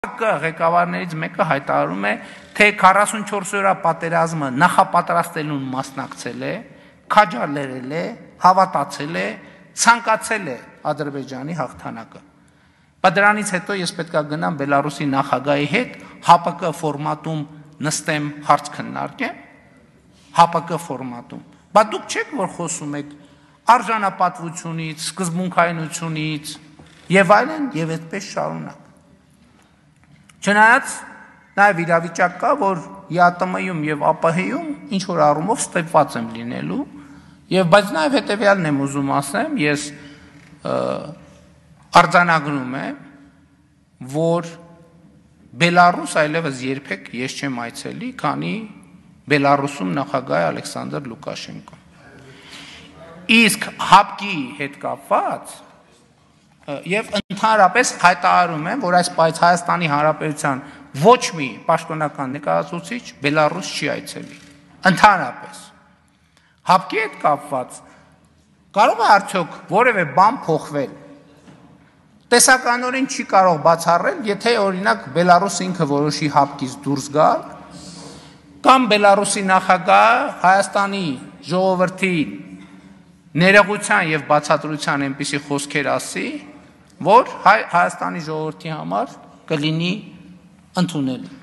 ղեկավարներից մեկը հայտարարում է, թե 44 օրյա պատերազմը նախապատրաստելուն մասնակցել է, քաջալերել է, հավատացել է, ցանկացել է Ադրբեջանի հաղթանակը։ Բայց դրանից հետո ես պետք է գնամ Բելարուսի նախագահի հետ ՀԱՊԿ ֆորմատում նստեմ, հարց քննարկեմ, ՀԱՊԿ ֆորմատում։ Բայց դուք չեք, որ խոսում եք արժանապատվությունից, սկզբունքայնությունից եւ այլն, եւ այդպես շարունակ։ Չնայած նաև իրավիճակ կա, որ ԵԱՏՄ-ում եւ ԱՊՀ-ում ինչ որ առումով ստեփված եմ լինելու, եւ բայց նաև հետեւյալն եմ ուզում ասեմ, ես արձանագրում եմ, որ Բելարուս այլևս երբեք ես չեմ այցելի, քանի Բելարուսում նախագահ է Ալեքսանդր Լուկաշենկոն։ Իսկ ՀԱՊԿ-ի հետ կապված եւ ընդհանրապես հայտարարում եմ, որ այս Հայաստանի Հանրապետության ոչ մի պաշտոնական ներկայացուցիչ Բելարուս չի այցելի։ Ընդհանրապես ՀԱՊԿ-ի հետ կապված կարող է արդյոք որևէ բան փոխվել։ Տեսականորեն չի կարող բացառել, եթե օրինակ Բելարուսը ինքը որոշի ՀԱՊԿ-ից դուրս գալ, կամ Բելարուսի նախագահը Հայաստանի ժողովրդի ներողության եւ բացատրության այնպիսի խոսքեր ասի, որ Հայաստանի ժողովրդի համար կլինի ընդունելի։